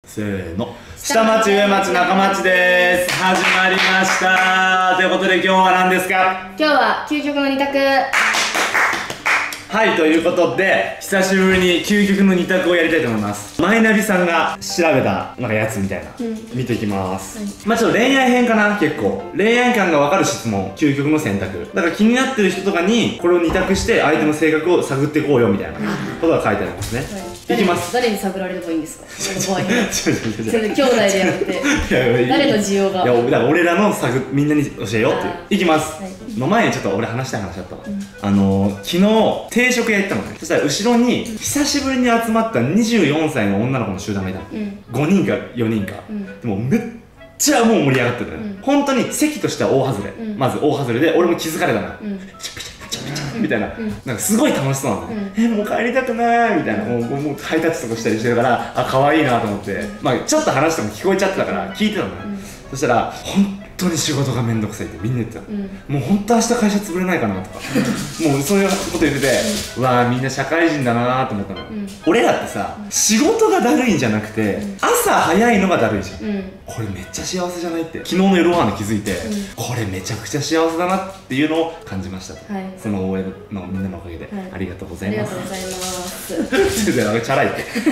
せーの、下町上町中町です。始まりました。ということで今日は何ですか？ 今日は究極の2択。 はい、ということで久しぶりに究極の2択をやりたいと思います。マイナビさんが調べたなんかやつみたいな、見ていきます、まあちょっと恋愛編かな。結構恋愛観が分かる質問、究極の選択だから、気になってる人とかにこれを2択して相手の性格を探っていこうよみたいなことが書いてありますね。いきます。 誰に探られればいいんですか？その場合兄弟でやって誰の需要が。 いや、だから俺らのみんなに教えようっていう。いきます。の前にちょっと俺話したい話だったわ。昨日定食屋行ったのね。そしたら後ろに久しぶりに集まった24歳の女の子の集団がいたの。5人か4人か。でもめっちゃもう盛り上がってたのよ。本当に席としては大外れ。まず大外れで俺も気づかれたな。みたいな、なんかすごい楽しそうなのね。もう帰りたくないみたいな、もうハイタッチとかしたりしてるから、あ、可愛いなと思って、まあちょっと話しても聞こえちゃってたから聞いてたのね。そしたら本当に仕事がめんどくさいってみんな言ってた。もう本当明日会社潰れないかなとか、もうそういうこと言ってて、うわーみんな社会人だなと思ったの。俺らってさ、仕事がだるいんじゃなくて朝早いのがだるいじゃん。これめっちゃ幸せじゃないって、昨日の夜ご飯で気づいて、これめちゃくちゃ幸せだなっていうのを感じました。その応援のみんなのおかげでありがとうございます。ありがとうございます。なんかチャラいって、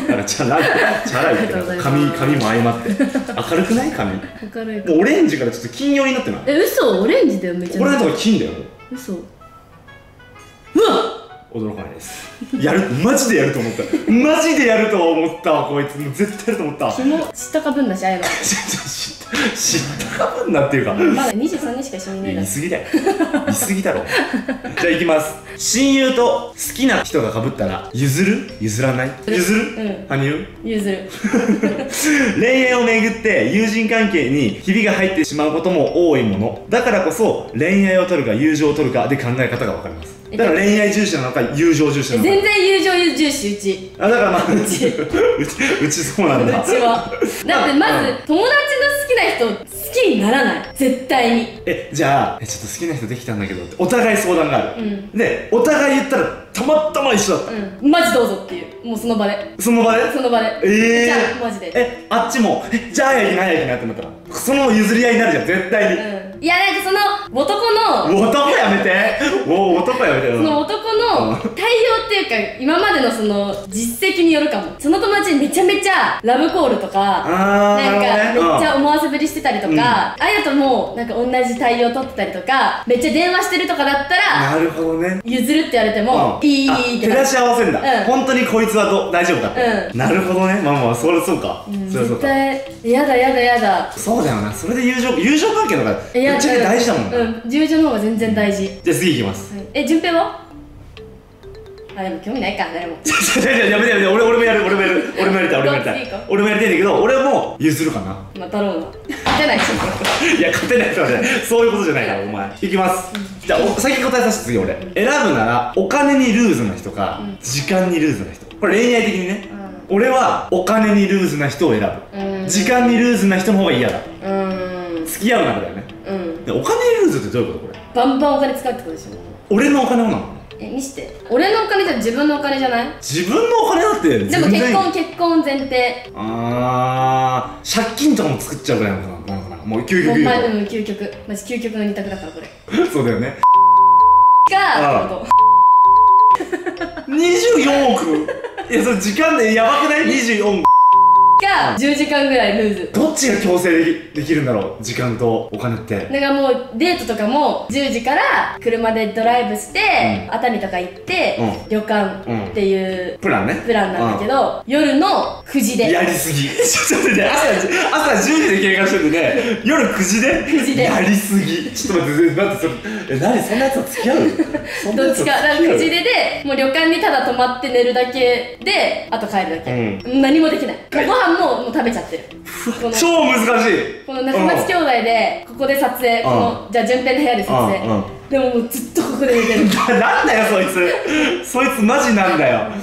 なんかチャラいって、髪も相まって明るくない？髪明るい。もうオレンジからちょっと金色になってない？ 嘘、オレンジだよ。めっちゃ俺のとこ金だよ。 嘘。うわっ、 驚かないです。マジでやると思った。マジでやると思ったわ、こいつ。もう絶対やると思った。 知ったかぶんなし、あやの。 知ったかぶんなっていうか。 まだ23人しか一緒にいないだろ。 言い過ぎだよ。言い過ぎだろ。じゃあ行きます。親友と好きな人がかぶったら譲る？譲らない？譲る？羽生？譲る。恋愛をめぐって友人関係にひびが入ってしまうことも多いものだからこそ、恋愛を取るか友情を取るかで考え方が分かります。だから恋愛重視なのか友情重視なのか。 全然友情重視。うちだからまあうちそうなんだ。 うちはだってまず友達の好きな人好きにならない、絶対に。 じゃあちょっと好きな人できたんだけどってお互い相談がある。でお互い言ったらたまたま一緒だった。 マジどうぞっていう、もうその場で。じゃあマジであっちもじゃあやいけないって思ったらその譲り合いになるじゃん絶対に。 いや、なんかその男やめて、もう男やめて。 その男の対応っていうか、今までのその実績によるかも。その友達にめちゃめちゃラブコールとか、なんかめっちゃ思わせぶりしてたりとか、あやともなんか同じ対応取ってたりとか、めっちゃ電話してるとかだったら、 なるほどね、 譲るって言われてもいいって照らし合わせんだ。本当にこいつは大丈夫かって。なるほどね。まあまあそれそうか。 絶対やだ。そうだよな。それで友情関係の方がめっちゃ大事だもんね。 友情の方が全然大事。 じゃあ次いきます。 順平は？でも興味ないか、誰も。 やめて、俺もやりたい。俺もやりたいんだけど、俺も譲るかな。 またろうな。勝てないし。 いや、勝てないとかじゃない。そういうことじゃないから、お前。いきます。じゃあ先答えさせて、次俺。選ぶならお金にルーズな人か時間にルーズな人。これ恋愛的にね。俺はお金にルーズな人を選ぶ。時間にルーズな人の方が嫌だ。付き合う中だよね。でお金にルーズってどういうこと？これバンバンお金使うってことでしょ。 俺のお金をなの？ 見して。俺のお金じゃ自分のお金じゃない？ 自分のお金だってでも結婚前提。 借金とかも作っちゃうぐらいなのかな。もう究極言うと。 究極。マジ究極の2択だからこれ。 そうだよね。24億。いや、それ時間でやばくない？ 24億が10時間ぐらいルーズ。どっちが強制できるんだろう、時間とお金って。 だからもうデートとかも10時から車でドライブして熱海とか行って旅館っていうプランなんだけど、夜の9時で。 やりすぎ。ちょっと待って、朝10時で計画しててね、夜9時でやりすぎ。ちょっと待って、それ何、そんなやつと付き合う？ どっちか。だから9時でもう旅館にただ泊まって寝るだけで、あと帰るだけ。何もできない。ご飯もう食べちゃってる。 超難しい。 この中町兄弟でここで撮影、じゃあ順平の部屋で撮影でももうずっとここで寝てる。 なんだよそいつマジなんだよ。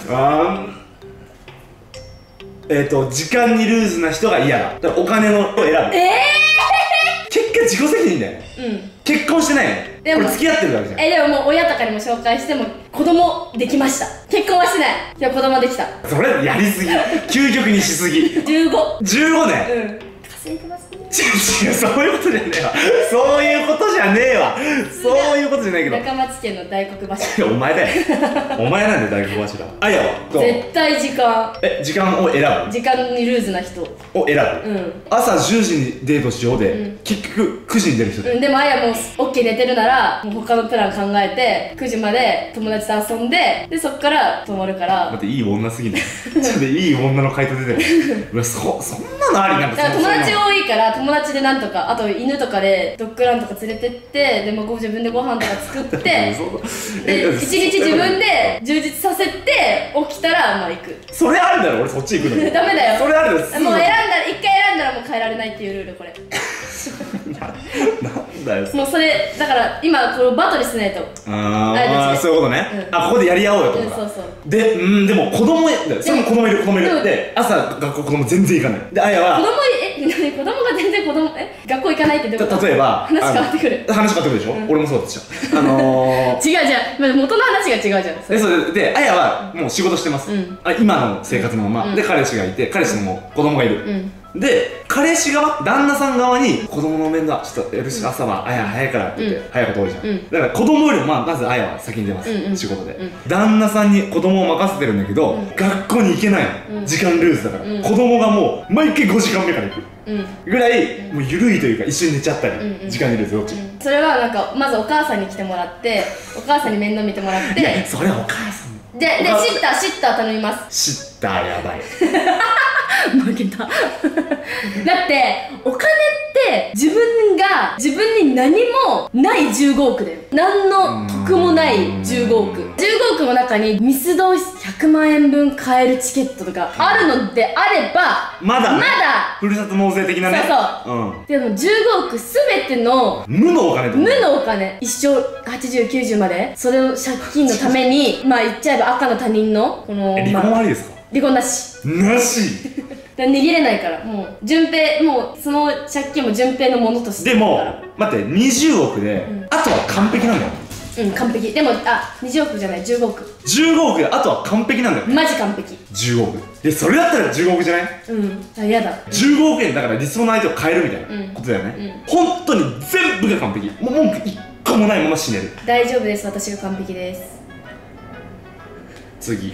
時間にルーズな人が嫌だ。だからお金のを選ぶ。結果自己責任だよね。 結婚してないの？ でもこれ付き合ってるわけじゃん。 でももう親とかにも紹介しても子供できました。結婚はしてない。でも子供できた。 それやりすぎ。究極にしすぎ。 15。 15年。 稼いでますね。 違う、そういうことじゃねえわ。そういうことじゃねえわ。そういうことじゃないけど。 中町家の大黒柱。 お前だよ。お前なんで大黒柱。あやは絶対時間。 時間を選ぶ。 時間にルーズな人を選ぶ。朝10時にデートしようで、結局9時に出る人で。 でもあやもう OK 寝てるならもう他のプラン考えて9時まで友達と遊んで、でそっから泊まるから。 待って、いい女すぎない？ちょっといい女の回答出てる。うわ、そんなのありなんか。 だから友達多いから友達でなんとか、あと犬とかでドッグランとか連れてって、でも自分でご飯とか作ってで一日自分で充実させて起きたらまあ行く。 それあるだろ。俺そっち行くの。 ダメだよ。 それある。もう一回選んだらもう変えられないっていうルールこれ。 なんだよ。 もうそれだから今これバトルしないと。 ああ、そういうことね。あ、ここでやり合おうよとか。 そうそう。 でも子供それも子供いる。で朝学校子供全然行かない。であやは子供が全然学校行かないってどういうこと？ 例えば話変わってくる。 話変わってくるでしょ。俺もそうでしょ。 違う元の話が違うじゃん。 そうであやはもう仕事してます。今の生活のままで彼氏がいて、彼氏も子供がいる。で彼氏側、旦那さん側に子供の面倒ちょっと朝はあや早いからって言って早いこと多いじゃん。だから子供よりもまずあやは先に出ます。仕事で旦那さんに子供を任せてるんだけど、学校に行けないの。時間ルーズだから子供がもう毎回5時間目から行くぐらいもう緩いというか、一緒に寝ちゃったり時間にルーズ。どっち？ それはなんかまずお母さんに来てもらって、お母さんに面倒見てもらって。いやそれはお母さんでシッター頼みます。 シッターやばい。 負けた。だってお金って自分に何もない15億だよ。何の得もない15億。15億の中にミスド100万円分買えるチケットとかあるのであれば、 まだふるさと納税的なね。 そうでも15億すべての無のお金、 一生80、90までそれを借金のためにまあ言っちゃえば赤の他人のこの離婚ありですか？ 離婚なし逃げれないから、もう順平、もうその借金も順平のものとして。 でも待って、20億であとは完璧なんだよ。 完璧。でも20億じゃない、15億。 15億であとは完璧なんだよ。 マジ完璧。 15億で、それだったら15億じゃない？ 嫌だ。 15億円だから理想の相手を変えるみたいなことだよね。本当に全部が完璧。もう文句1個もないまま死ねる。 大丈夫です、私が完璧です。 次。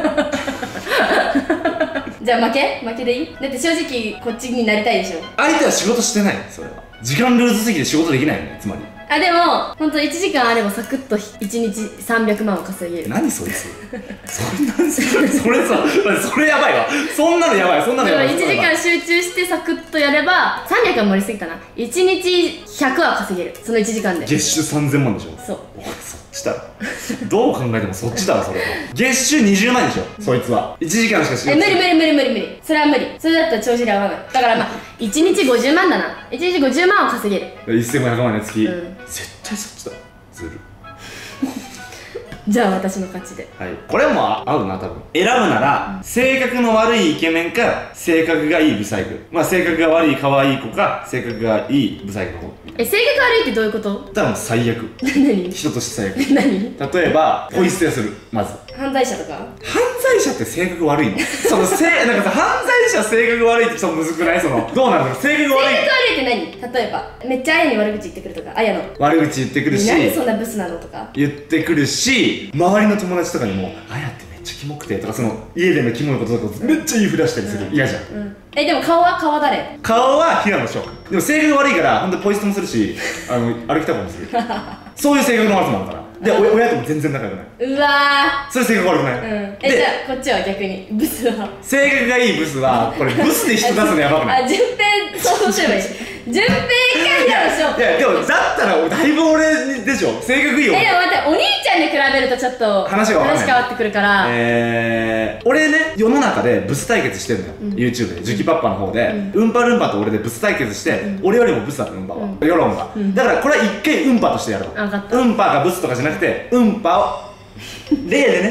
じゃあ負けでいい？だって正直こっちになりたいでしょ。 相手は仕事してない。それは時間ルーズすぎて仕事できないよね、つまり。 でもほんと1時間あればサクッと1日300万を稼げる。 何そいつ。それさ、それやばいわ。そんなのやばい。 1時間集中してサクッとやれば300は盛りすぎたな。1日100は稼げる、その1時間で。 月収3000万でしょ。 そう。 したらどう考えてもそっちだろ。それは月収20万でしょ、そいつは。1時間しか仕事無理。それは無理。それだったら調子で合わない。だからまあ1日50万だな。1日50万を稼げる。 1500万の月、絶対そっちだ。ずる。 じゃあ私の勝ちで。 これも合うな、多分。選ぶなら性格の悪いイケメンか性格がいいブサイク。まあ性格が悪い可愛い子か性格がいいブサイクの子。 性格悪いってどういうこと？ 多分最悪。 何？ 人として最悪。 何？ 例えばポイ捨てをする。まず犯罪者とか？ 犯罪者って性格悪いの？なんかさ、犯罪者性格悪いってちょっとむずくない？どうなの？性格悪いって何？例えばめっちゃあやに悪口言ってくるとか、あやの悪口言ってくるし、 なんでそんなブスなのとか言ってくるし、周りの友達とかにもあやってめっちゃキモくてとか、その家でのキモいこととかめっちゃ言いふらしたりする。嫌じゃん。 でも顔は誰？ 顔は平野翔。でも性格悪いからほんとポイ捨てもするし、歩きたくもする。そういう性格の悪さもあるから。で、親とも全然仲良くない。 うわそれ性格悪くない？ じゃあこっちは逆にブスは？ 性格がいいブスはこれブスで人出すのやばくない？ 順平想像すればいい。順平か平野翔。 いやでもだったらだいぶ俺でしょ。性格いいよ。 でも待って、お兄ちゃんに比べるとちょっと話が変わってくるから。 俺ね、世の中でブス対決してるのよ。YouTube でジュキパッパの方でウンパルンパと俺でブス対決して、俺よりもブスだったの、ウンパは。世論がだからこれは一回ウンパとしてやるの。ウンパがブスとかじゃなくて、ウンパを例でね、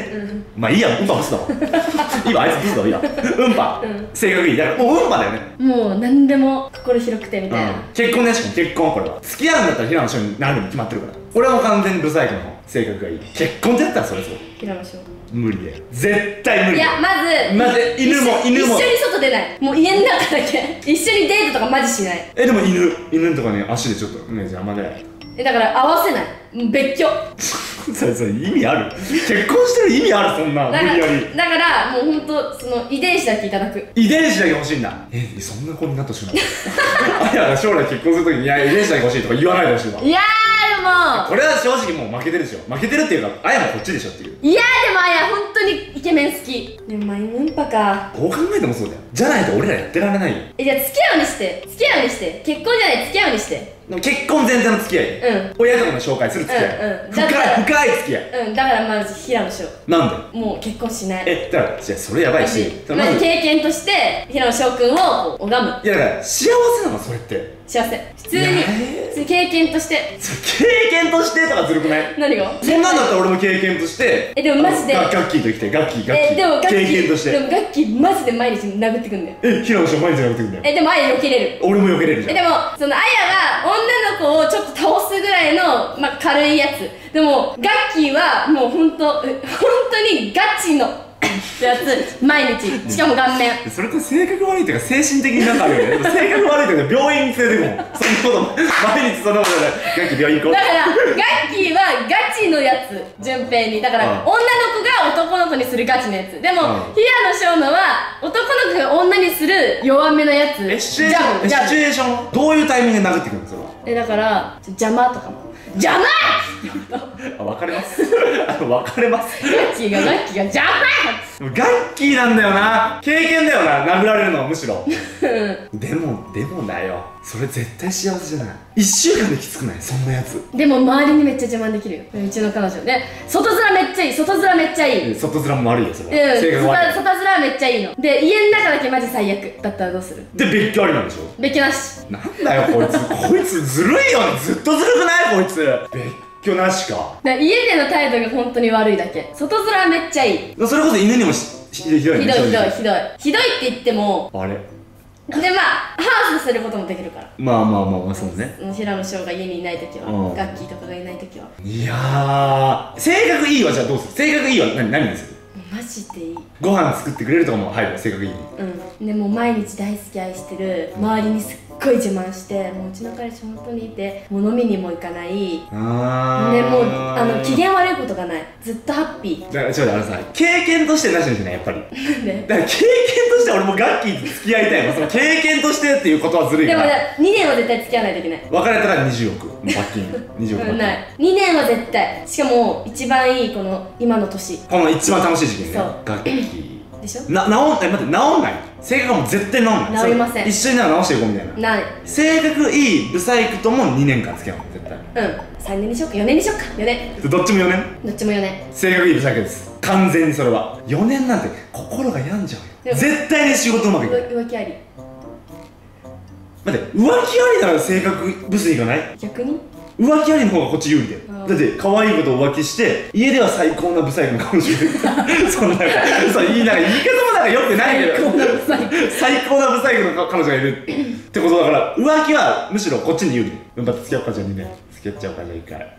まあいいや、うんぱブスだわ。今あいつブスだわ、いいや。うんぱ。性格いい。だからもううんぱだよね。 もう何でも心広くてみたいな。 結婚ね、しかも結婚、これは。付き合うんだったら平野翔になるに決まってるから。俺はもう完全にブサイクの方。性格がいい。結婚ってやったらそれそう。 平野翔。 無理で。絶対無理。 いや、まず犬も。 一緒に外出ない。もう家の中だけ。一緒にデートとかマジしない。 でも犬とかね、足でちょっとね、邪魔で。 だから合わせない。別居。 それ意味ある？結婚してる意味ある？そんな無理やり。 だからもうほんとその遺伝子だけいただく。 遺伝子だけ欲しいんだ。そんな子になってほしいな。あやが将来結婚するときに、いや遺伝子だけ欲しいとか言わないでほしいわ。 いやーでもこれは正直もう負けてるでしょ。負けてるっていうか、あやもこっちでしょっていう。 いやーでもあやほんとにイケメン好き。でもまあ犬んぱか。 どう考えてもそうだよ。じゃないと俺らやってられないよ。 じゃあ付き合うにして結婚じゃない付き合うにして。 でも結婚前提の付き合い。親とかの紹介する付き合い。深い付き合い。 だからまず平野翔。 なんで？ もう結婚しない。 だからじゃあそれやばいし、 まず経験として平野翔くんを拝む。 いやだから幸せなのそれって。 幸せ。普通に経験として。 経験としてとかずるくない？ 何が？ そんなんだったら俺も経験として。 でもマジでガッキーと来てガッキー経験として。 でもガッキーマジで毎日殴ってくんだよ。 平野翔毎日殴ってくんだよ。 でもあや避けれる。 俺も避けれるじゃん。 でもそのあやが女の子をちょっと倒すぐらいのまあ軽いやつ。でもガッキーはもう本当にガチのやつ毎日、しかも顔面。 それって性格悪いというか精神的になんかあるよね。性格悪いというか病院に連れてくもん。そんなこと毎日そんなことでガッキー病院行こう。 だからガッキーはガチのやつ、順平に。だから女の子が男の子にするガチのやつ。でも平野翔馬は男の子が女にする弱めのやつ。 シチュエーションどういうタイミングで殴ってくるのそれは。 だから邪魔とかも。邪魔分かれます分かれます。 ガッキーが邪魔ガッキーなんだよな。経験だよな、殴られるのはむしろでもだよ、それ絶対幸せじゃない。1週間できつくないそんなやつ。 でも周りにめっちゃ自慢できるよ、うちの彼女で。外面めっちゃいい。外面めっちゃいい。 外面も悪いよそれは。性格悪い。 外面はめっちゃいいので、家の中だけマジ最悪だったらどうする？ で別居ありなんでしょ。 別居なし。 なんだよこいつずるいよ。ずっとずるくないこいつ。別居なしか。 家での態度が本当に悪いだけ。外面はめっちゃいい。 それこそ犬にもひどいね。 ひどいって言ってもあれでまあハウスすることもできるから。 まあそうね。 平野翔が家にいないときは、ガッキーとかがいないときは。 いやー、性格いいわ。じゃあどうする？性格いいわ何にする？ マジでいい。 ご飯作ってくれるとかも入る。性格いいに。 でも毎日大好き愛してる、周りにすっごい自慢して、もううちの彼氏本当にいて、もう飲みにも行かない。でもう機嫌悪いことがない。ずっとハッピー。 だからちょっとさ、経験としてなしにしないやっぱり。 なんで？ だから経験として俺もガッキーと付き合いたいの。その経験としてっていうことはずるいから。 でも2年は絶対付き合わないといけない。 別れたら20億罰金。20億罰金。 ない。2年は絶対。しかも一番いいこの今の年。 この一番楽しい時期ね。 そう。 ガッキー。 でしょ？ 待って治んない。性格はもう絶対治んない。 治りません。 一緒に直していこうみたいな。 ない。 性格いいブサイクとも2年間付き合うの絶対。 3年にしようか4年にしようか。4年。 どっちも4年？ どっちも4年。 性格いいブサイクです。完全にそれは。4年なんて心が病んじゃうよ。絶対に仕事うまくいく。 浮気あり。 待って、浮気ありなら性格ブスいかない？ 逆に？ 浮気ありの方がこっち有利だよ。だって可愛いことを浮気して家では最高なブサイクの彼女がそんな言い方もなんかよくないけど最高なブサイクの彼女がいるってことだから、浮気はむしろこっちに有利。だって付き合うかじゃ2年付き合っちゃうかじゃ1回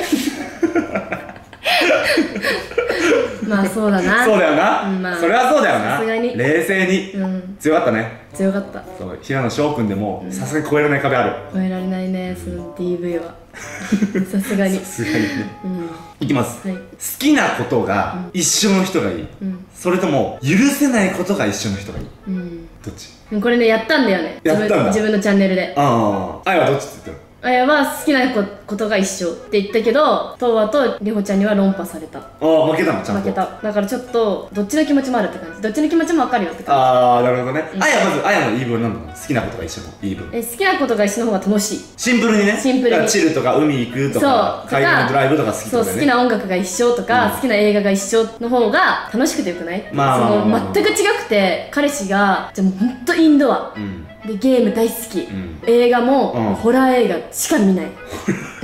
まあそうだな。 そうだよな、それはそうだよな。さすがに冷静に、強かったね。 強かった。 そう、平野翔くんでもさすがに超えられない壁ある。 超えられないね、その DV はさすがに。 さすがにね。いきます。好きなことが一緒の人がいい、それとも許せないことが一緒の人がいい？どっち？ これね、やったんだよね。 やったんだ。 自分のチャンネルで。 あやはどっちって言ったの？ あやは好きなことが一緒って言ったけど、トウワとリホちゃんには論破された。 負けたの？ちゃんと負けた。だからちょっとどっちの気持ちもあるって感じ。どっちの気持ちも分かるよって感じ。なるほどね。まずあやの言い分なんだ。好きなことが一緒の言い分。 好きなことが一緒の方が楽しい。 シンプルにね。 シンプルに。 チルとか海行くとか海岸のドライブとか好きとかね。 そう、好きな音楽が一緒とか、好きな映画が一緒の方が楽しくてよくない？その全く違くて、彼氏がじゃあもうほんとインドアでゲーム大好き、映画もホラー映画しか見ない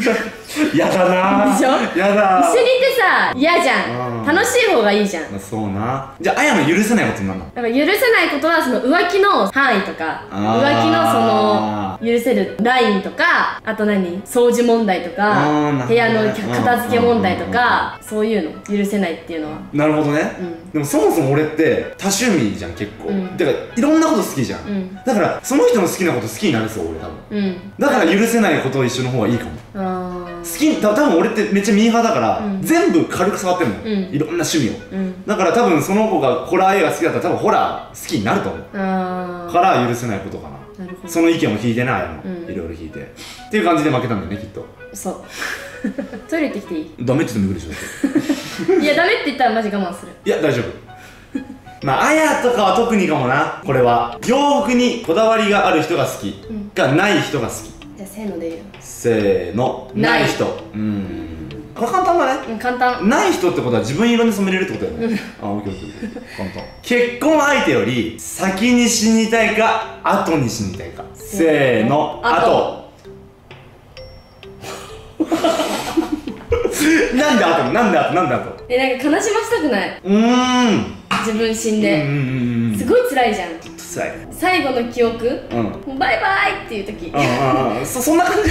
やだなでしょ。 やだ。 一緒にいてさ嫌じゃん。楽しい方がいいじゃん。 そうな。じゃああやの許せないことなんだ。 だから許せないことはその浮気の範囲とか、浮気のその許せるラインとか、あと掃除問題とか、部屋の片付け問題とか、そういうの許せないっていうのは。 なるほどね。でもそもそも俺って多趣味じゃん結構。だからいろんなこと好きじゃん。だからその人の好きなこと好きになるぞ俺多分。だから許せないことを一緒の方がいいかも。多分俺ってめっちゃミーハーだから全部軽く触ってるの。いろんな趣味を。だから多分その子がホラー映画好きだったら多分ホラー好きになると思う。から許せないことかな。その意見を聞いてな、あやのいろいろ聞いてっていう感じで負けたんだよねきっと。 そうトイレ行ってきていい？ ダメって言っても行くでしょ。 いやダメって言ったらマジ我慢する。 いや大丈夫。まああやとかは特にかもな。これは洋服にこだわりがある人が好きがない人が好き。 じゃあせーので言うよ。せーの。ない人。これ簡単だね。 簡単。 ない人ってことは自分色に染めれるってことだよね。あ、オッケーオッケー。簡単。結婚相手より先に死にたいか後に死にたいか。せーの。後。なんで後？なんで後？なんで後？ なんか悲しませたくない。自分死んで。すごい辛いじゃん。 ちょっと辛い。 最後の記憶、バイバイっていう時、 そんな感じ。 ありがと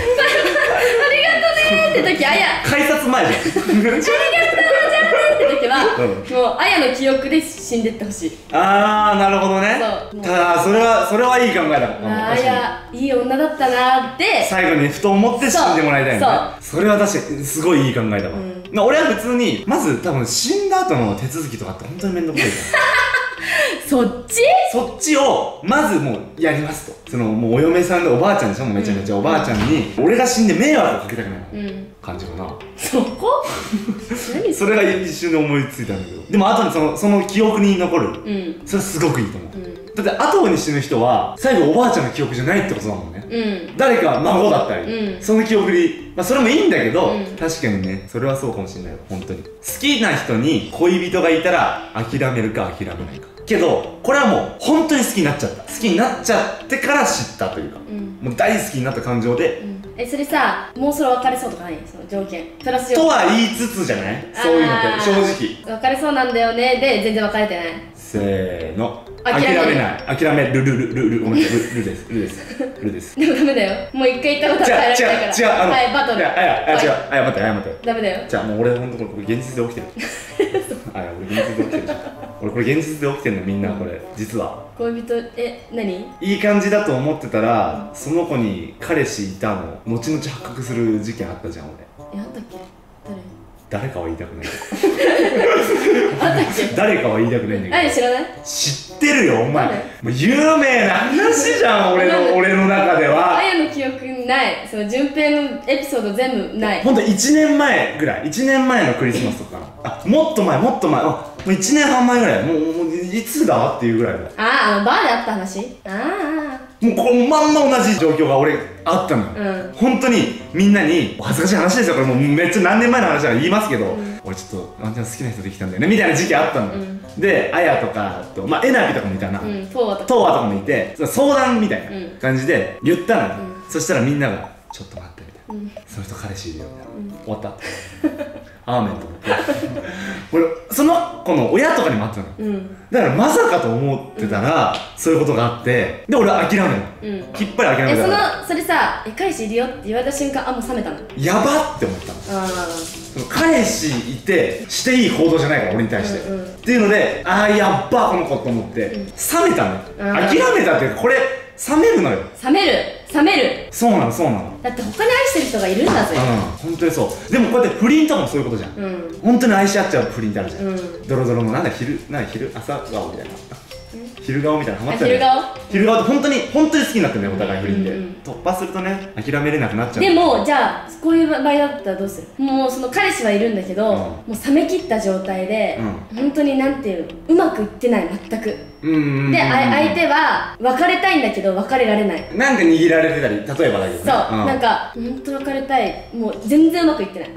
ねーって時、あや改札前じゃん。ありがとうじゃあねって時は、もうあやの記憶で死んでってほしい。 なるほどね。ただそれはいい考えだ。 あやいい女だったなーって最後にふと思って死んでもらいたいよね。それは確かにすごいいい考えだわ。俺は普通にまず多分死んだ後の手続きとかって本当に面倒くさいじゃん。 そっちをまずもうやりますと。もうお嫁さんでおばあちゃんでしょ。もうめちゃめちゃおばあちゃんに俺が死んで迷惑をかけたくない感じかな。 そこそれが一瞬で思いついたんだけど、でも後にその記憶に残る、それすごくいいと思う。だって後に死ぬ人は最後おばあちゃんの記憶じゃないってことだもんね。誰か孫だったり、その記憶にそれもいいんだけど、確かにねそれはそうかもしれないよ。本当に好きな人に恋人がいたら諦めるか諦めないか。けどこれはもう本当に好きになっちゃった。好きになっちゃってから知ったというか、もう大好きになった感情で。 それさ、もうそろ別れそうとかない？その条件プラスとは言いつつじゃない？そういうのって正直別れそうなんだよねで全然別れてない。 せーの。諦めない。諦めるごめんなさい。ルです。 でもダメだよ。もう一回言ったことは変えられないから。はい、バトル。 待って。 ダメだよ。 じゃあもう俺ほんとこれ現実で起きてる。俺現実で起きてる。俺これ現実で起きてるのみんなこれ実は。 恋人何？ いい感じだと思ってたらその子に彼氏いたの後々発覚する事件あったじゃん俺。 あったっけ？ 誰かは言いたくない。 あったっけ？ 誰かは言いたくないんだけど。 知らない？ 知ってるよお前。もう有名な話じゃん俺の中では。 あやの記憶ない。その順平のエピソード全部ない。 ほんと1年前ぐらい。1年前のクリスマスとかな。もっと前。もう1年半前ぐらい。もういつだっていうぐらいの。 バーであった話？ もうこのまんま同じ状況が俺あったのよ。本当にみんなに恥ずかしい話ですよこれ。もうめっちゃ何年前の話だから言いますけど、俺ちょっとワンちゃん好きな人できたんだよねみたいな時期あったの。であやとかとえなびとかもいたな。とわとかもいて相談みたいな感じで言ったの。そしたらみんながちょっと待ってみたいな。その人彼氏いるよみたいな。終わった。アーメンと思って俺その子の親とかにもあったの。だからまさかと思ってたらそういうことがあってで俺諦めるの。きっぱり諦めた。 それさ彼氏いるよって言われた瞬間もう冷めたの？やばって思ったの。彼氏いてしていい行動じゃないから俺に対してっていうのでやっばこの子と思って冷めたの。諦めたっていうかこれ冷めるのよ。冷める。そうなの。 だって他に愛してる人がいるんだぜ。 本当にそう。でもこうやって不倫とかもそういうことじゃん。本当に愛し合っちゃう不倫ってあるじゃん。ドロドロの昼朝顔みたいな。昼顔みたいなハマってたよ。昼顔って本当に好きになってるねお互い不倫で。突破するとね諦めれなくなっちゃう。 でもじゃあこういう場合だったらどうする？もうその彼氏はいるんだけどもう冷め切った状態で本当になんていうのうまくいってない全く。で相手は別れたいんだけど別れられない。 なんか握られてたり例えばだけどね。 そうなんか本当別れたいもう全然うまくいってない。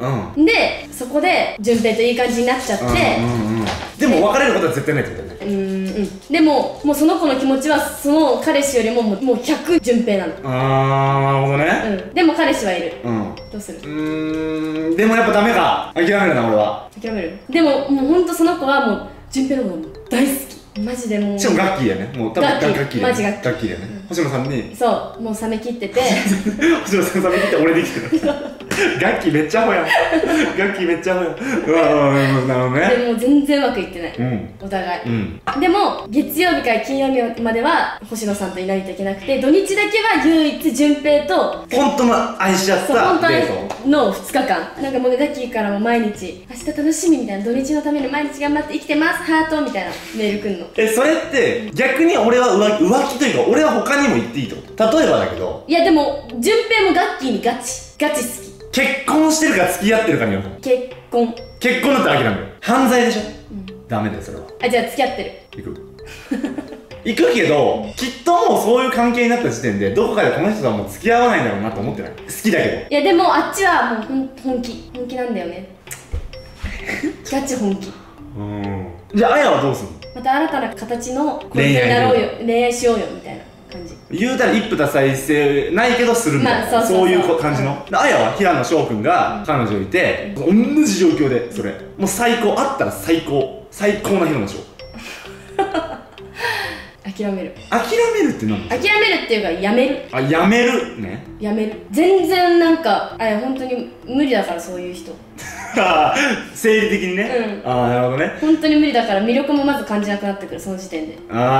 でそこで順平といい感じになっちゃって。 でも別れることは絶対ないってことだよね。 でもももうその子の気持ちはその彼氏よりももう100順平なの。 なるほどね。 でも彼氏はいる。どうする？ でもやっぱダメか。諦めるな俺は。 諦める。でももうほんとその子はもう順平のこと大好き。マジでもう。 しかもガッキーやね。もう多分ガッキー。 マジガッキー。 ガッキーやね。星野さんに。 そう、もう冷め切ってて。 星野さん冷め切って俺できてる。ガッキーめっちゃアホやん。ガッキーめっちゃアホやん。なるほどね。 でも全然うまくいってない。お互い。でも月曜日から金曜日までは星野さんといないといけなくて、土日だけは唯一順平と本当の愛し合ったデートの2日間。なんかもうガッキーからも毎日明日楽しみみたいな、土日のために毎日頑張って生きてますハートみたいなメールくんの。 それって逆に俺は浮気というか、俺は他にも言っていいってこと？例えばだけど。 いやでも順平もガッキーにガチ好き。結婚してるか付き合ってるかによる。 結婚だったら諦める。犯罪でしょ。ダメだよそれは。 じゃあ付き合ってる。 行く行くけど、きっともうそういう関係になった時点でどこかでこの人とはもう付き合わないんだろうなと思ってない？好きだけど。 いやでもあっちはもう本気なんだよね。ガチ本気。 じゃああやはどうするの？ また新たな形の恋愛になろうよ、恋愛しようよみたいな感じ。 言うたら一夫多妻制ないけどするみたいな、そういう感じの。あやは平野翔くんが彼女いて、同じ状況でそれもう最高、あったら最高な平野翔。 諦めるって何？ 諦めるっていうかやめる。 やめるね。 やめる。全然なんか本当に無理だから、そういう人。 生理的にね。なるほどね。 本当に無理だから魅力もまず感じなくなってくる、その時点で。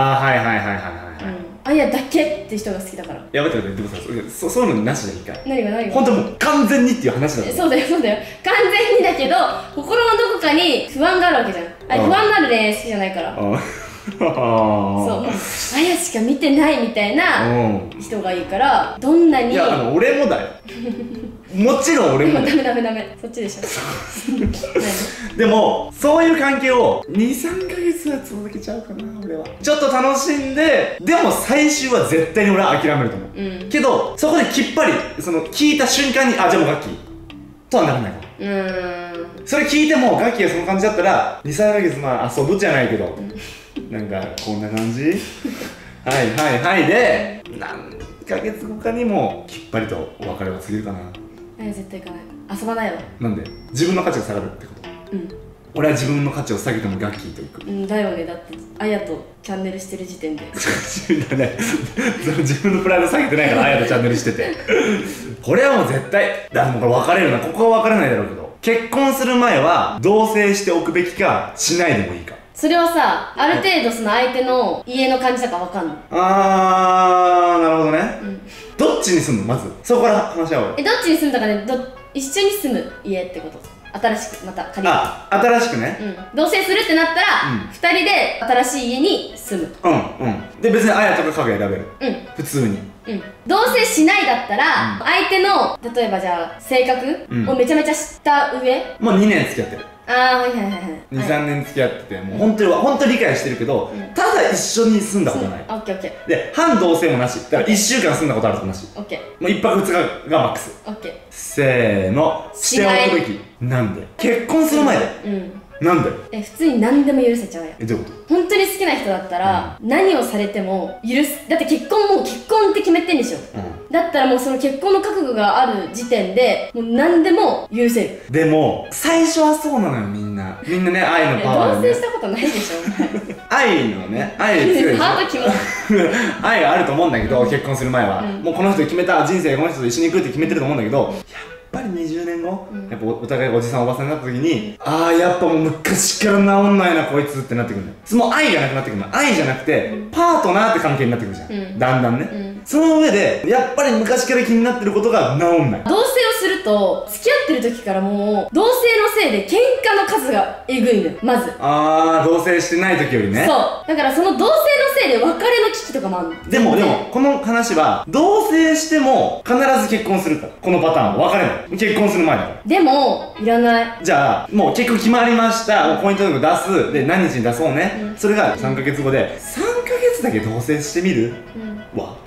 あやだけって人が好きだから。 やばいってでもさ、そういうのなしでいいか。 何が本当もう完全にっていう話だから。 そうだよ完全にだけど、心のどこかに不安があるわけじゃん。不安になる恋愛好きじゃないから。そう、あやしか見てないみたいな人がいいから、どんなに。 いや俺もだよ。もちろん俺も。 ダメそっちでしょ。 でもそういう関係を 2,3 ヶ月は続けちゃうかな。俺はちょっと楽しんで、でも最終は絶対に俺は諦めると思う。けどそこできっぱり聞いた瞬間にじゃあもうガッキーとはならないかも。それ聞いてもガッキーがその感じだったら 2,3 ヶ月遊ぶじゃないけど、なんかこんな感じはいで何ヶ月後かにもきっぱりとお別れを告げるかな。 絶対行かない。遊ばないわ。 なんで？自分の価値が下がるってこと？俺は自分の価値を下げてもガッキーと行く。だよね。だってあやとチャンネルしてる時点で自分のプライド下げてないからあやとチャンネルしててこれはもう絶対もうこれ別れるな。ここは別れないだろうけど、結婚する前は同棲しておくべきかしないでもいいか。 それはさ、ある程度その相手の家の感じだから分かんの。 なるほどね。どっちに住むの？まずそこから話し合おうよ。どっちに住んだかね、一緒に住む家ってこと？新しくまた借りる。 新しくね。 同棲するってなったら、2人で新しい家に住む。 で別にあやとかカフェ選べる。普通に。 同棲しないだったら、相手の例えばじゃあ性格をめちゃめちゃ知った上、 もう2年付き合ってる。2、3年付き合ってて、もう本当に理解してるけど、ただ一緒に住んだことない。で、半同棲もなし。だから1週間住んだことあることなし。もう1泊2日がマックス。せーの、しておくべき。なんで？結婚する前で。なんで？普通に何でも許せちゃうよ。 どういうこと？ 本当に好きな人だったら、何をされても許す。だって結婚って決めてんでしょ。だったらもうその結婚の覚悟がある時点でもう何でも許せる。 でも最初はそうなのよ。みんなね、愛のパワーで。 同棲したことないでしょ。 愛のね、愛強いでしょ。 ハートキモ愛があると思うんだけど、結婚する前はもうこの人決めた、人生この人と一緒に行くって決めてると思うんだけど、やっぱり20年後、やっぱお互いおじさんおばさんになった時に、やっぱもう昔から治んないなこいつってなってくるんだよ。もう愛がなくなってくるの。愛じゃなくて、パートナーって関係になってくるじゃん。だんだんね。その上でやっぱり昔から気になってることが治んない。 同棲をすると付き合ってる時からもう同棲のせいで喧嘩の数がえぐいのよ。まず同棲してない時よりね。 そうだからその同棲のせいで別れの危機とかもあるの。 でもこの話は同棲しても必ず結婚するから。このパターンは別れない。結婚する前だから。 でもいらない。 じゃあもう結婚決まりました。もう婚姻届出す。で何日に出そうね。それが3ヶ月後で3ヶ月だけ同棲してみるわ。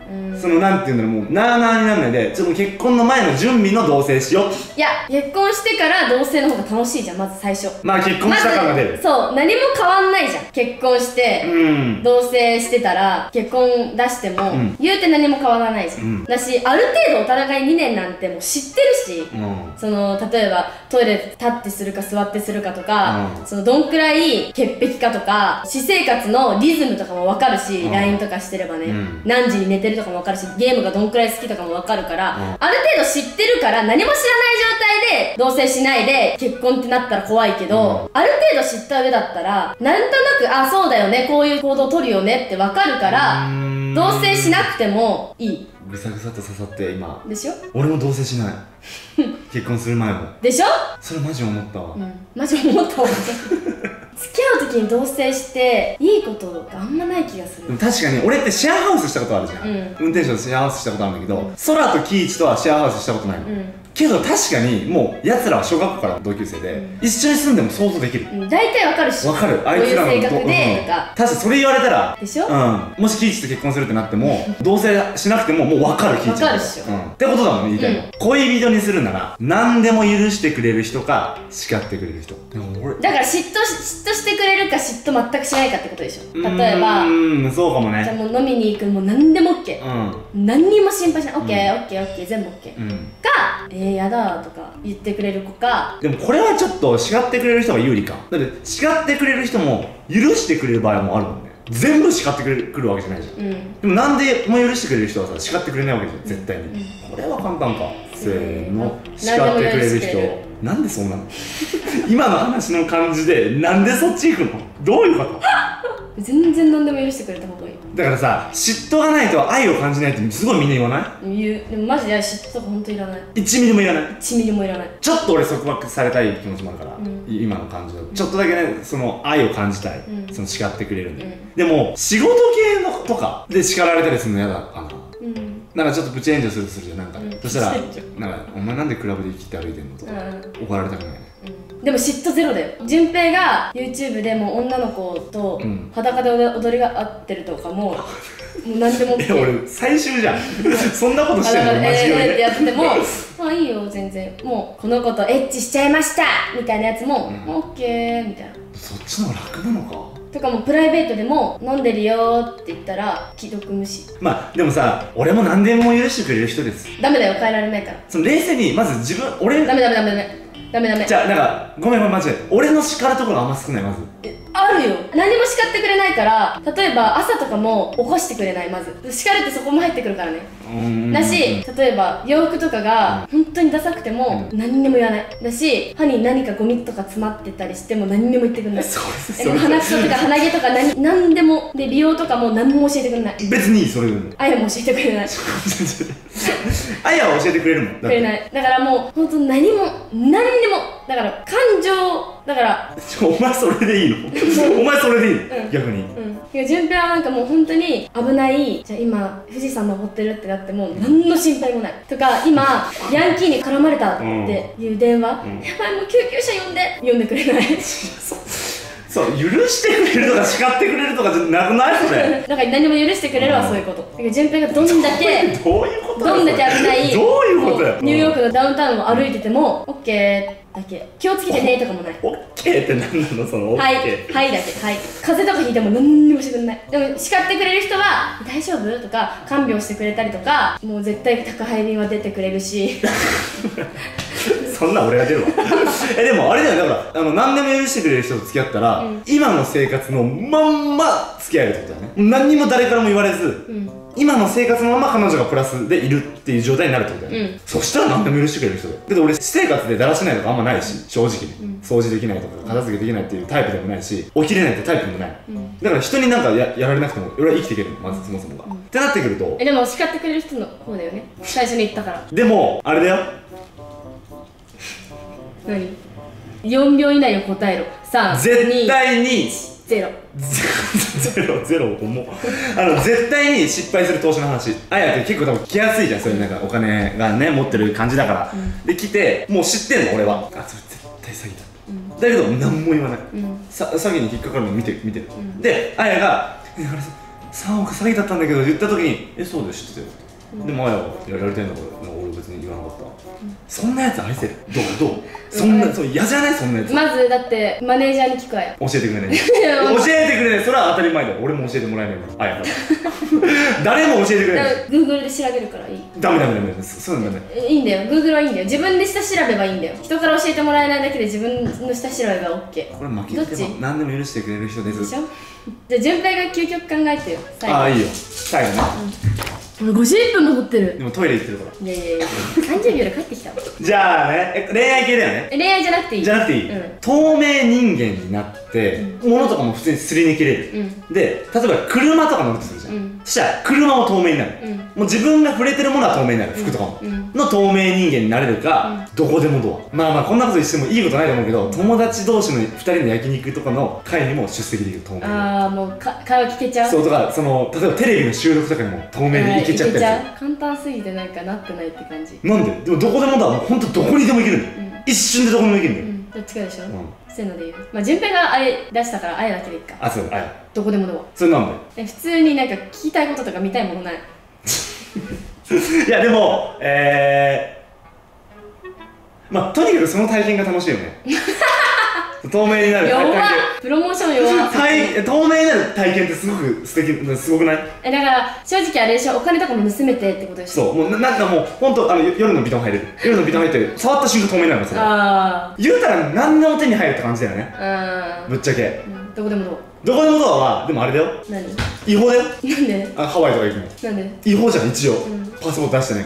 そのなんていうんだろう、もうなあなあになんないで、ちょっと結婚の前の準備の同棲しよう。 いや、結婚してから同棲の方が楽しいじゃん、まず最初。 まあ結婚した感が出る。 そう、何も変わんないじゃん。結婚して、同棲してたら、結婚出しても、言うて何も変わらないじゃん。だし、ある程度お互い2年なんてもう知ってるし、その、例えばトイレ立ってするか座ってするかとか、そのどんくらい潔癖かとか、私生活のリズムとかも分かるし、LINE とかしてればね、何時に寝てるとかも分かるし、ゲームがどんくらい好きとかも分かるから、ある程度知ってるから何も知らない状態で同棲しないで結婚ってなったら怖いけど、ある程度知った上だったら、なんとなく、あ、そうだよね、こういう行動を取るよねって分かるから、同棲しなくてもいい。 ぐさぐさと刺さって今。 でしょ？ 俺も同棲しない。結婚する前も。 でしょ？ それマジ思ったわ。 マジ思ったわ。付き合う時に同棲していいことがあんまない気がする。 確かに俺ってシェアハウスしたことあるじゃん。運転手とシェアハウスしたことあるんだけど、空とキイチとはシェアハウスしたことないの。けど確かにもう奴らは小学校から同級生で、一緒に住んでも想像できる。 大体わかるし。 わかる。あいつらのこういう性格でとか。 確かにそれ言われたら、 でしょ？ もしキイチと結婚するってなっても、同棲しなくてももうわかる、キイチ。 わかるっしょ。 ってことだもんね、言いたいの。恋人にするなら、何でも許してくれる人か、叱ってくれる人。でも俺だから嫉妬してくれるか嫉妬全くしないかってことでしょ。例えば、 そうかもね。 じゃあもう飲みに行く、もう何でも OK。何にも心配しない。OK、全部 OK。か、やだとか言ってくれる子か。 でもこれはちょっと叱ってくれる人が有利か。だって叱ってくれる人も許してくれる場合もあるもんね。全部叱ってくるわけじゃないじゃん。でもなんでも許してくれる人はさ、叱ってくれないわけじゃん、絶対に。これは簡単か。せーの、叱ってくれる人。なんでそうなの？今の話の感じでなんでそっち行くの？どういうこと？ 全然何でも許してくれた方がいい。 だからさ、嫉妬がないと愛を感じないってすごいみんな言わない？ 言う。でもマジで嫉妬とか本当いらない。 1ミリもいらない。 1ミリもいらない。 ちょっと俺束縛されたい気持ちもあるから、今の感じだとちょっとだけね、その愛を感じたい、その叱ってくれるんで、でも仕事系のとかで叱られたりするの嫌だかな。なんかちょっとプチ炎上するとするじゃん、なんか、そしたらなんか「お前なんでクラブで生きて歩いてんの?」とか怒られたくないね。でも嫉妬ゼロだよ。順平が YouTube でも女の子と裸で踊りが合ってるとかもう何でも OK。 俺最終じゃん。そんなことしてんの？マジよってやっててもあ、いいよ全然。もうこの子とエッチしちゃいましたみたいなやつも OK みたいな。 そっちの方が楽なのかとかもプライベートでも飲んでるよって言ったら既読無視。 まあでもさ、俺も何でも許してくれる人です。 ダメだよ、変えられないから。 その冷静にまず自分、俺ダメじゃあなんかごめん間違えた。俺の叱るところがあんま少ない。まずあるよ。何も叱ってくれないから、例えば朝とかも起こしてくれない。まず叱るってそこも入ってくるからね。だし、例えば洋服とかが本当にダサくても何にも言わない。だし、歯に何かゴミとか詰まってたりしても何にも言ってくれない。鼻くそとか鼻毛とか何でもで、美容とかも何も教えてくれない。 別にいい、それでもあやも教えてくれない。 あやは教えてくれるもん。 くれない。だからもう本当何にもだから感情だからお前それでいいの？お前それでいいの？逆に。 順平はなんかもう本当に危ない。じゃあ今富士山登ってるってなっても何の心配もないとか、今ヤンキーに絡まれたっていう電話、やばいもう救急車呼んでくれない。 そう、許してくれるとか叱ってくれるとかじゃなくない？それだから何も許してくれるはそういうこと。だから順平がどんだけ危ないどういうことやニューヨークのダウンタウンを歩いてても OK だけ、気をつけてねとかもない。 OK って何なの？その OK はいだけ、はい。風邪とかひいても何にもしてくれない。でも叱ってくれる人は大丈夫とか看病してくれたりとか、もう絶対宅配便は出てくれるし。 そんな俺が出るわ。でもあれだよ、だから何でも許してくれる人と付き合ったら、今の生活のまんま付き合えるってことだよね。何にも誰からも言われず、今の生活のまま彼女がプラスでいるっていう状態になるってことだよね。そしたら何でも許してくれる人だよ。だって俺私生活でだらしないとかあんまないし、正直に掃除できないとか片付けできないっていうタイプでもないし、起きれないってタイプでもない。だから人になんかやられなくても俺は生きていけるの、まずそもそもが。ってなってくると、 でも叱ってくれる人の方だよね、最初に言ったから。 でもあれだよ、 何？4秒以内に答えろ。3、 絶対に 0。 ゼロもう絶対に失敗する投資の話。あやって結構多分来やすいじゃん、そういうなんかお金がね持ってる感じだから、で来てもう知ってんの俺は。あ、それ絶対詐欺だ、だけど何も言わない、詐欺に引っかかるの見てる、であやが「3億詐欺だったんだけど」言った時に「そうです、知ってたよ」 でもあやはやられてんのか俺別に言わなかった。そんなやつ愛せる？どうそんな、そう嫌じゃない？そんなやつ。 まずだってマネージャーに聞くわよ。 教えてくれない。教えてくれない。それは当たり前だよ。俺も教えてもらえないの。あやから誰も教えてくれない。 Google で調べるからいい。 ダメそうなんだね。 いいんだよ。 Google はいいんだよ。自分で下調べばいいんだよ。人から教えてもらえないだけで自分の下調べば OK。 これ負けても何でも許してくれる人です。 でしょ。じゃあ順平が究極考えてよ。 ああいいよ。最後ね。 俺51分も撮ってる。 でもトイレ行ってるから。 いや30秒で帰ってきたわ。 じゃあね、恋愛系だよね。 恋愛じゃなくていい。 じゃなくていい、透明人間になって、物とかも普通にすり抜けれる、で、例えば車とか乗るとするじゃん、そしたら車も透明になる、もう自分が触れてるものは透明になる、服とかも、の透明人間になれるか、どこでもドア。まあこんなことしてもいいことないと思うけど、友達同士の2人の焼肉とかの会にも出席できる、透明。 ああ、もう会話聞けちゃう。 そうとか、例えばテレビの収録とかにも透明でいけちゃったりする。 簡単すぎてなんかなってないって感じ。 なんで？でもどこでもドア、もうほんとどこにでも行けるんだよ、一瞬でどこにも行けるんだよ。 どっちかでしょ。せーので言う。まあ順平があれ出したからあやだけでいいか。 あ、そう、あやどこでもドア。 それなんで？ 普通になんか聞きたいこととか見たいものない？ いやでもまあとにかくその体験が楽しいよね。透明になる体験。 プロモーション弱。 透明になる体験ってすごく素敵、すごくない？ だから正直あれでしょ、お金とかも盗めてってことでしょ。 そう、もうなんかもうほんと夜のビトン入れる。夜のビトン入って触った瞬間透明になるの。それ言うたら何でも手に入るって感じだよね、ぶっちゃけ。どこでもドアは、でもあれだよ、何？違法だよ。なんで？ハワイとか行くのなんで？違法じゃん一応、パスポート出してないから。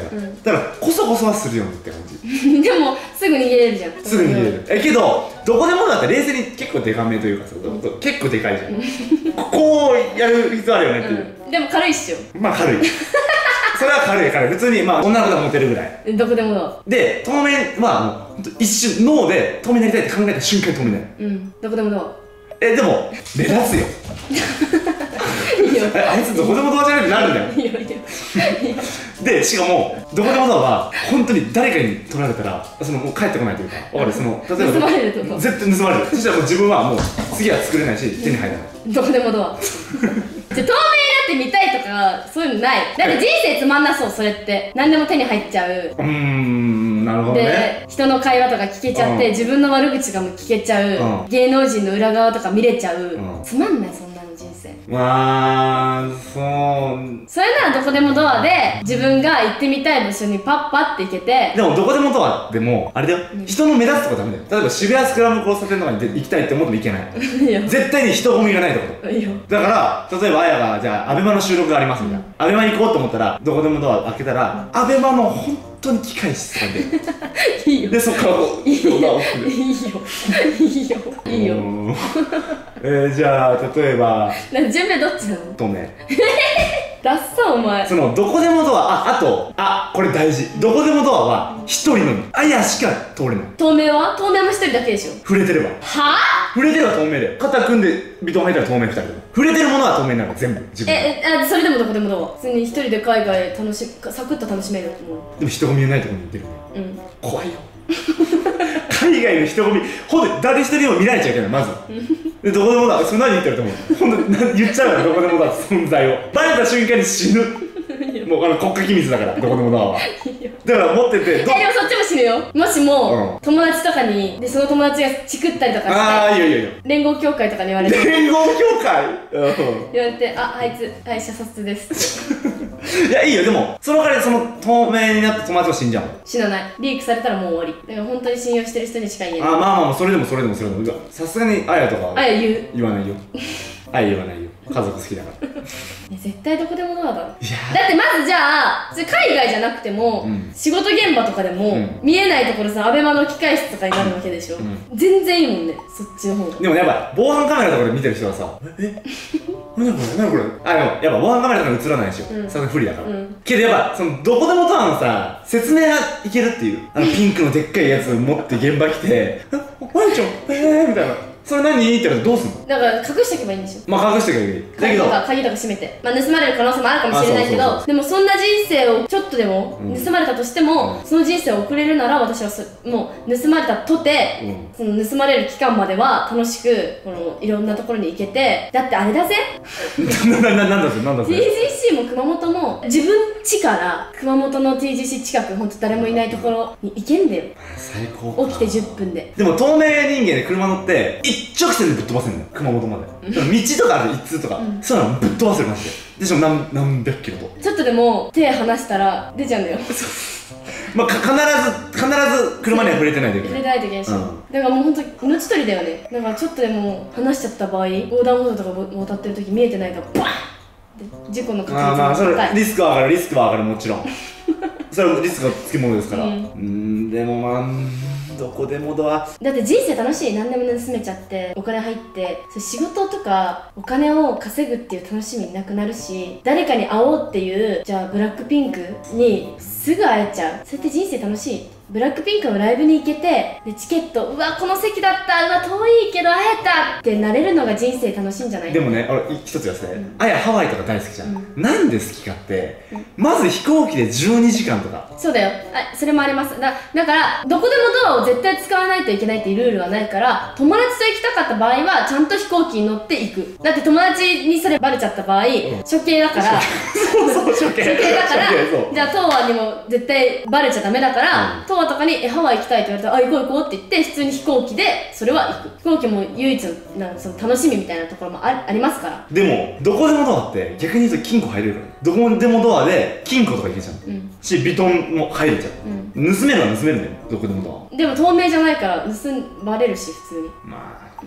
だからこそこそはするよねって感じ。でもすぐ逃げれるじゃん。すぐ逃げれる。けどどこでもドアって冷静に結構デカめというかさ、結構でかいじゃん。こうやる必要あるよねっていう。でも軽いっしょ。まあ軽い。それは軽い。普通にまあ女の子が持てるぐらい。どこでもドアで、透明はもうほんと一瞬、脳で透明になりたいって考えた瞬間に透明になる。どこでもドア。でも目立つよ。あいつどこでもドアじゃないってなるんだよ。で、しかもどこでもドアは本当に誰かに取られたらもう帰ってこないというか、わかる？例えば盗まれるとか絶対盗まれる。そしたらもう自分はもう次は作れないし手に入らない。どこでもドア。じゃ透明になってみたいとかそういうのない？だって人生つまんなそう、それって。何でも手に入っちゃう。なるほどね。で、人の会話とか聞けちゃって、自分の悪口とかも聞けちゃう、芸能人の裏側とか見れちゃう。つまんない、そんなの人生。まあ、それならどこでもドアで自分が行ってみたい場所にパッパって行けて。でもどこでもドアでもあれだよ、人の目立つとこダメだよ。例えば渋谷スクランブル交差点とかに行きたいって思っても行けない。絶対に人混みがないところだから、例えばあやがじゃあアベマの収録がありますみたいな、アベマに行こうと思ったらどこでもドア開けたら、アベマの本当に機械室とかでいいよ。でそっからこうドアを送る。いいよ。じゃあ例えば順平どっちなの？透明。ダッサお前。どこでもドア、これ大事。どこでもドアは一人のみ、あやしか通れない。透明は？透明も一人だけでしょ。触れてれば。はぁ？触れてれば透明だよ。肩組んでビトン入ったら透明2人でも。触れてるものは透明になるから全部自分。それでもどこでもドア。普通に一人で海外サクッと楽しめると思う。でも人混みないところに行ってるね。怖いよ。海外の人混み、ほんと誰一人も見られちゃいけない、まず。で、どこでもだ、それ何言ってると思う。ほんと、言っちゃうから、どこでもだ、存在を。バレた瞬間に死ぬ。もう国家機密だから、どこでもだは。だから持ってて、でもそっちも死ぬよ。もしも、友達とかに、で、その友達がチクったりとかして、いいよ。連合協会とかに言われて。連合協会？言われて、あいつ、射殺です。いや、いいよ。でもその代わり透明になった友達は死んじゃうの？死なない。リークされたらもう終わり。だから本当に信用してる人にしか言えない。まあそれでもさすがにあやとかあや言わないよ。あや言わないよ。家族好きだから絶対どこでもドアだろ。だってまずじゃあ海外じゃなくても、仕事現場とかでも、見えないところさ、アベマの機械室とかになるわけでしょ。全然いいもんね、そっちの方が。でもやっぱ防犯カメラとかで見てる人はさ、何これ。やっぱ防犯カメラとか映らないでしょ。それ不利だから。けどやっぱどこでもドアのさ、説明がいけるっていう、ピンクのでっかいやつ持って現場来て、ワンちゃんみたいな。 それ何って言ったらどうすんの？ だから隠しとけばいいんでしょ。 まあ隠しとけばいい。だけど鍵とか閉めて、まあ盗まれる可能性もあるかもしれないけど、でもそんな人生をちょっとでも盗まれたとしても、その人生を送れるなら、私はもう盗まれたとて、その盗まれる期間までは楽しくいろんなところに行けて、だってあれだぜなんだぜ TGC も熊本も自分家から熊本の TGC 近く、ほんと誰もいないところに行けんだよ。 最高。 起きて10分で。 でも透明人間で車乗って一直線でぶっ飛ばせるんだよ、熊本まで。道とかある一通とか、そういうのぶっ飛ばせるマジで。でしかも何百キロと。 ちょっとでも手離したら出ちゃうんだよ。 まあ必ず車には触れてないといけない。 触れないといけないし、だからもうほんと命取りだよね。だからちょっとでも離しちゃった場合、横断歩道とか渡ってる時見えてないからバーンって事故の確率がそれ高い。 リスクは上がるもちろん。それはリスクがつきものですから。でもまあどこでもドア。だって人生楽しい。何でも盗めちゃってお金入って、仕事とかお金を稼ぐっていう楽しみなくなるし、誰かに会おうっていう、じゃあブラックピンクにすぐ会えちゃう。それって人生楽しい。ブラックピンクのライブに行けて、でチケット、うわこの席だった、うわ遠いけど会えたってなれるのが人生楽しいんじゃない？ でもね、俺一つ言わせて、あやハワイとか大好きじゃん。なんで好きかって、まず飛行機で12時間とか。 そうだよ。それもあります。だからどこでもドアを絶対使わないといけないっていうルールはないから、友達と行きたかった場合はちゃんと飛行機に乗って行く。だって友達にそれバレちゃった場合、処刑だから処刑だからじゃあ東亜にも絶対バレちゃダメだから、東亜とかにハワイ行きたいって言われたら、行こうって言って普通に飛行機でそれは行く。飛行機も唯一のその楽しみみたいなところもありますから。 でもどこでもドアって逆に言うと金庫入れるからね。どこでもドアで金庫とか行けちゃう、しヴィトンも入れちゃう、盗めるは盗めるんだよ、どこでもドア。 でも透明じゃないから盗まれるし、普通に。 まあ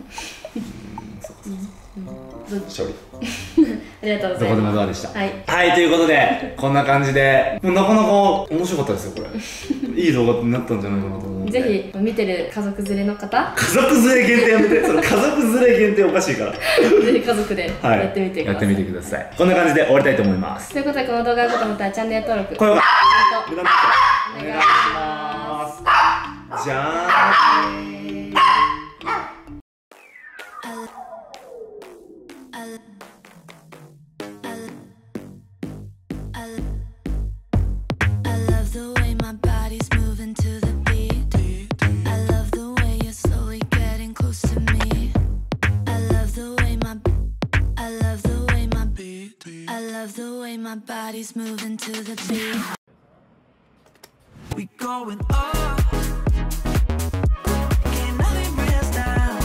そう勝利ありがとうございます。 どこでもドアでした。 はい、 ということでこんな感じで、もうなかなか面白かったですよこれ。いい動画になったんじゃないかなと思うので、 ぜひ見てる家族連れの方、 家族連れ限定やめて。その家族連れ限定おかしいからぜひ家族でやってみてください。 やってみてください。こんな感じで終わりたいと思います。 ということで、この動画が良かったと思ったらチャンネル登録、 これはお願いします。 じゃあねー。 My body's moving to the beat. We going up. Can't nothing bring us down.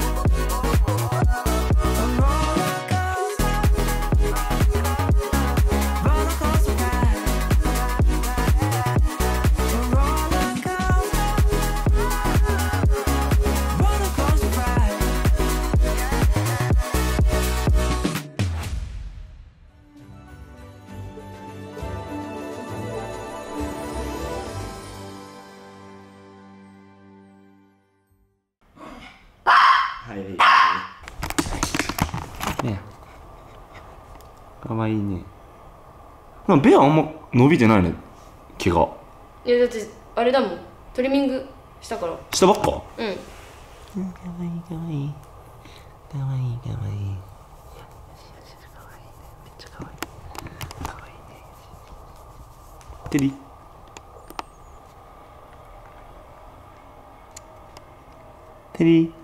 A roller coaster. Roller coaster ride. A roller coaster. Roller coaster ride. ねえ、かわいいね。ベアあんま伸びてないね、毛が。 いやだってあれだもん、トリミングしたから。 したばっか。 うん。かわいいかわいいかわいいかわいい。めっちゃかわいい。かわいいね。テリー。テリー。